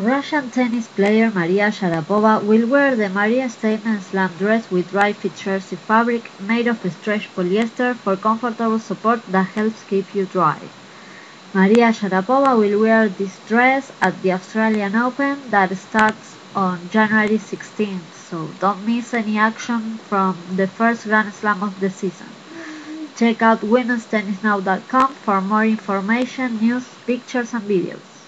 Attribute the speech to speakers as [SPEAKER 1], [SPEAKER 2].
[SPEAKER 1] Russian tennis player Maria Sharapova will wear the Maria Statement Slam dress with dry-fit jersey fabric made of stretch polyester for comfortable support that helps keep you dry. Maria Sharapova will wear this dress at the Australian Open that starts on January 16th, so don't miss any action from the first Grand Slam of the season. Check out womenstennisnow.com for more information, news, pictures and videos.